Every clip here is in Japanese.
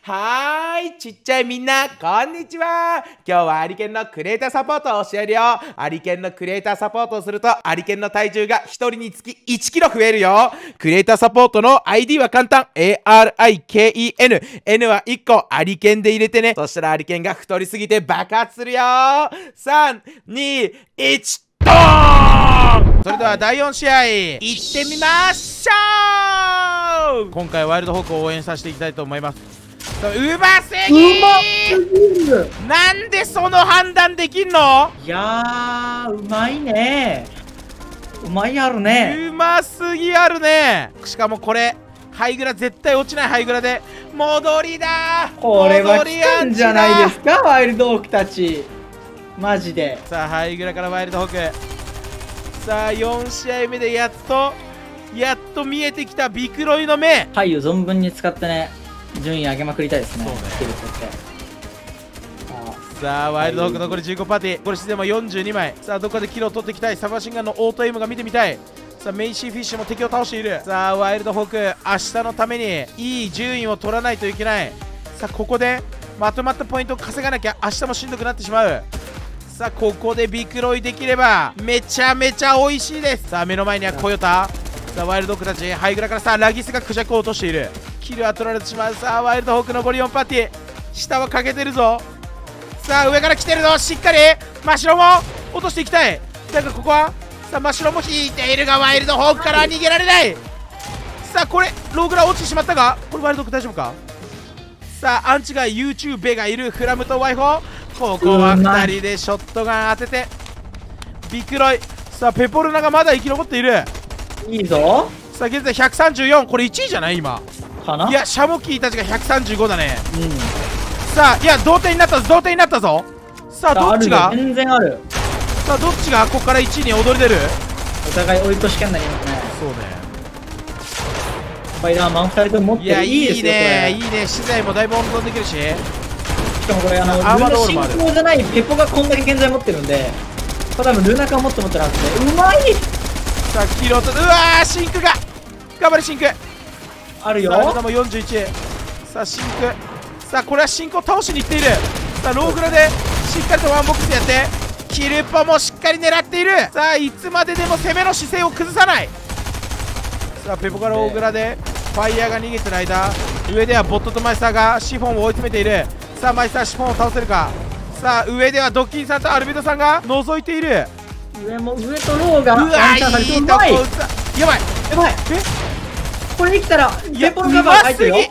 はーい、ちっちゃいみんな、こんにちは。今日はアリケンのクリエイターサポートを教えるよ。アリケンのクリエイターサポートをすると、アリケンの体重が1人につき1キロ増えるよ。クリエイターサポートの ID は簡単。ARIKEN。N は1個、アリケンで入れてね。そしたらアリケンが太りすぎて爆発するよ。3、2、1、ドーン！それでは第4試合、行ってみましょう！今回ワイルドホークを応援させていきたいと思います。うますぎー！なんでその判断できんの？ いやー、うまいね。うまいやるね。 うますぎあるね。しかもこれハイグラ絶対落ちないハイグラで戻りだー。 これは来たんじゃないですか、ワイルドホークたち。マジで。 さあハイグラからワイルドホーク。さあ4試合目でやっと見えてきたビクロイの目。 パイを存分に使ってね、順位上げまくりたいですね。 そうね。 スキル取って。 さあワイルドホーク残り15パーティー。これしても42枚。さあどこでキルを取っていきたい。サブマシンガンのオートエイムが見てみたい。さあメイシーフィッシュも敵を倒している。さあワイルドホーク明日のためにいい順位を取らないといけない。さあここでまとまったポイントを稼がなきゃ明日もしんどくなってしまう。さあここでビクロイできればめちゃめちゃ美味しいです。さあ目の前にはコヨタ。さあワイルドホークたちハイグラからさあラギスがクジャクを落としている。キルは取られてしまう。さあワイルドホーク残り4パーティー。下は欠けてるぞ。さあ上から来てるぞ。しっかりマシロも落としていきたい。だがここはさあマシロも引いているがワイルドホークから逃げられない。さあこれローグラ落ちてしまったがこれワイルドホーク大丈夫か。さあアンチが YouTube がいるフラムとワイフォー。ここは2人でショットガン当ててビクロイ。さあペポルナがまだ生き残っている。 いいぞ。 さあ現在134。これ1位じゃない今かな。 いやシャモキーたちが135だね。 うん。 さあいや同点になったぞ。同点になったぞ。さあどっちが全然ある。 さあどっちがここから1位に躍り出る。 お互い追い越し圏になりますね。 そうね。 スパイダーマン2人とも持ってる。 いやいいいですよねいいね。資材もだいぶ温存できるし。 しかもこれルアーマードールもある。 ナ進行じゃないペポがこんだけ現在持ってるんで、これ多分ルナカをもっと持ってるはずで、うまい。 さあキロとうわーシンクが頑張れシンクあるよ。 さあルナも41。さあシンク。さあこれはシンクを倒しにいっている。さあローグラでしっかりとワンボックスやってキルポもしっかり狙っている。さあいつまででも攻めの姿勢を崩さない。さあペポからローグラでファイヤーが逃げてる間上ではボットとマイスターがシフォンを追い詰めている。さあマイスターシフォンを倒せるか。さあ上ではドッキンさんとアルベドさんが覗いている。 上とローがうわワンチャンされていいとこうまい。 やばいやばい。これできたらペポのカバー入ってるよ。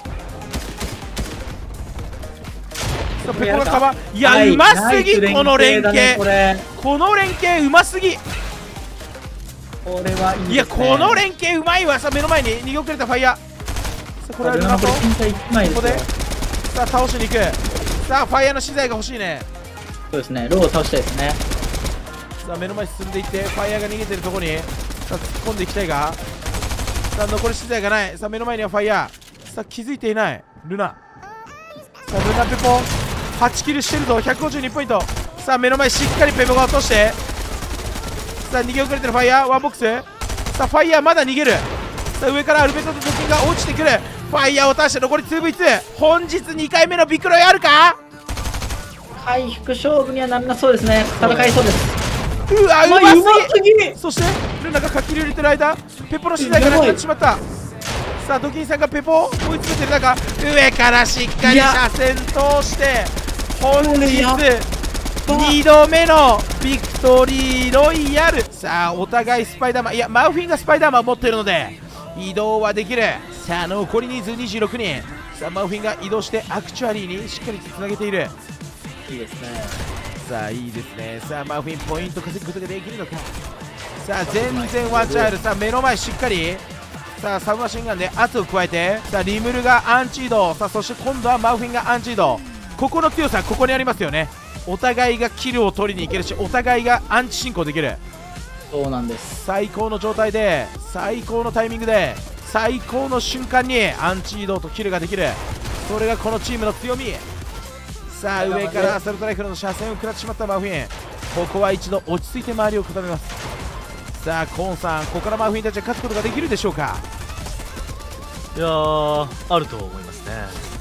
ペポのカバーいやうますぎ。この連携この連携うますぎ。 これはいいですね。 いやこの連携うまいわ。さあ目の前に逃げ遅れたファイヤー。さあこれはルナとここでさあ倒しに行く。さあファイヤーの資材が欲しいね。 そうですね。ローを倒したいですね。 さあ目の前進んでいってファイヤーが逃げてるところにさあ突っ込んでいきたいがさあ残り資材がない。さあ目の前にはファイヤー。さあ気づいていないルナ。さあルナペポ8キルしてるぞ。152ポイント。さあ目の前しっかりペポが落としてさあ逃げ遅れてるファイヤーワンボックス。さあファイヤーまだ逃げる。さあ上からアルベトとドキンが落ちてくる。ファイヤーを倒して残り 2v2。本日2回目のビクロイあるか。 回復勝負にはならなそうですね。戦いそうです。 うわうますぎ。 ぎ。 そしてルナがかき入れてる間ペポの資材がなくなってしまった。さあドキンさんがペポを追い詰めてる中上からしっかり車線通して本日2度目のビクトリーロイヤル。さあお互いスパイダーマンいやマウフィンがスパイダーマンを持っているので移動はできる。さあ残り人数26人。さあマウフィンが移動してアクチュアリーにしっかりとつなげている。 いいですね。 さあいいですね。さあマウフィンポイント稼ぐことができるのか。さあ全然ワンチャンある。さあ目の前しっかりさあサブマシンガンで圧を加えてさあリムルがアンチ移動。さあそして今度はマウフィンがアンチ移動。ここの強さここにありますよね。お互いがキルを取りに行けるしお互いがアンチ進行できる。 そうなんです。 最高の状態で最高のタイミングで最高の瞬間にアンチ移動とキルができる。それがこのチームの強み。さあ上からアサルトライフルの車線を食らってしまったマフィン。ここは一度落ち着いて周りを固めます。さあコーンさんここからマフィンたちが勝つことができるでしょうか。 いやー、あると思いますね。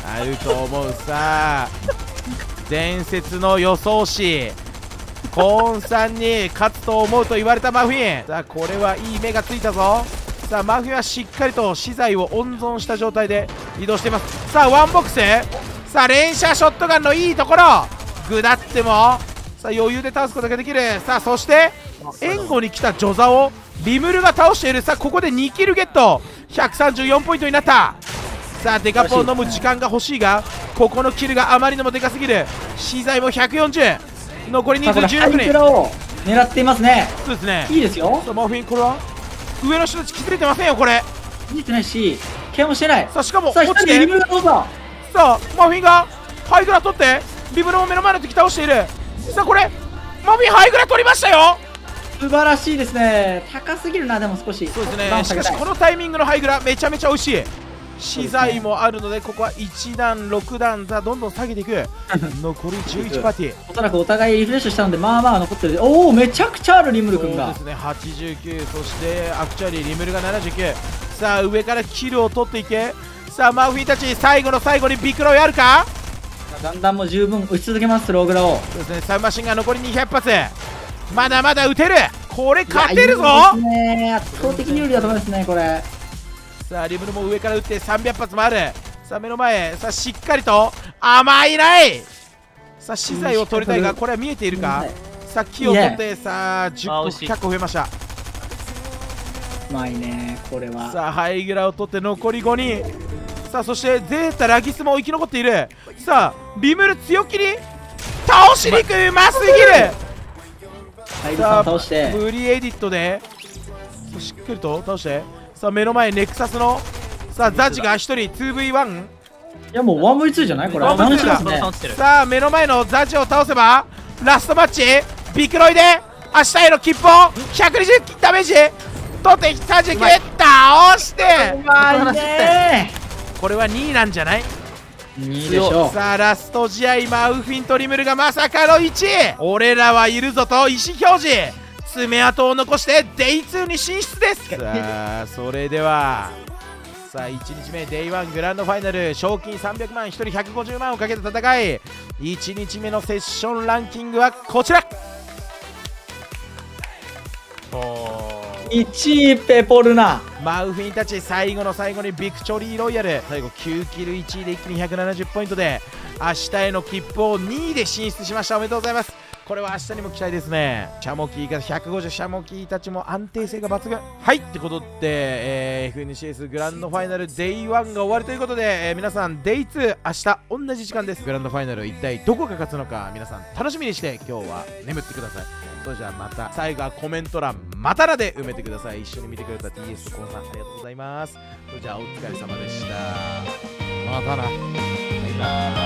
合うと思う。さあ伝説の予想士コーンさんに勝つと思うと言われたマフィン。さあこれはいい目がついたぞ。さあマフィンはしっかりと資材を温存した状態で移動しています。さあワンボックス、さあ連射ショットガンのいいところぐだってもさあ余裕で倒すことができる。さあそして援護に来たジョザをリムルが倒している。さあここで2キルゲット、134ポイントになった。さあデカポを飲む時間が欲しいが、ここのキルがあまりにもでかすぎる。資材も140、残り人数16人。 ハイクラを狙っていますね。 そうですね、 いいですよ。 さあマフィン、これは上の人たち気づいてませんよこれ。 見てないしケアもしてない。 さあしかもさあ落ちて、 一人リムルがどうぞ。 さあマフィンがハイグラ取ってリムルも目の前の敵倒している。さあこれマフィンハイグラ取りましたよ。 素晴らしいですね。高すぎるな。でも少しそうですね、しかしこのタイミングのハイグラめちゃめちゃ美味しい。資材もあるのでここは1段6段、さあどんどん下げていく。残り11パーティー。 おそらくお互いリフレッシュしたのでまあまあ残ってる。おおめちゃくちゃあるリムル君が。 そうですね、89、そしてアクチュアリーリムルが79。さあ上からキルを取っていけ。さあマフィンたち最後の最後にビクロイあるか。 だんだんも十分打ち続けます。ローグラを。 そうですね、サブマシンが残り200発、まだまだ撃てる。これ勝てるぞ。 いいですね。圧倒的に有利だと思いますねこれ。 さあリムルも上から撃って300発もある。さあ目の前、さあしっかりと甘いない。さあ資材を取りたいがこれは見えているか。さあ木を取って、さあ10個100個増えました。 うまいねこれは。 さあハイグラを取って残り5人。さあそしてゼータラギスも生き残っている。さあリムル強気に倒しに行く。うますぎる。 ハイグさん倒して。 無理エディットでしっかりと倒して。さあ目の前ネクサスのさあザジが1人 2v1。 いやもう 1v2 じゃないこれ。 1v2 楽しみですね。 さあ目の前のザジを倒せばラストマッチビクロイで明日への切符を120ダメージ取って39で倒して、 うまいね。 これは2位なんじゃない。 いいでしょう。 さあラスト試合マウフィンとリムルがまさかの1位。俺らはいるぞと意思表示、爪痕を残してデイ2に進出です。さあそれではさあ1日目デイ1グランドファイナル、賞金300万、1人150万をかけた戦い。1日目のセッションランキングはこちら。 1位ペポルナ。 マウフィンたち最後の最後にビクトリーロイヤル、最後9キル1位で一気に170ポイントで明日への切符を2位で進出しました。おめでとうございます。これは明日にも期待ですね。シャモキーが150、シャモキーたちも安定性が抜群。はいってことで、FNCS グランドファイナルデイ1が終わりということで、皆さんデイ2明日同じ時間です。グランドファイナル一体どこが勝つのか皆さん楽しみにして今日は眠ってください。それじゃあまた最後はコメント欄またらで埋めてください。一緒に見てくれた TS とコンさんありがとうございます。それじゃあお疲れ様でした。またな。バイバーイ。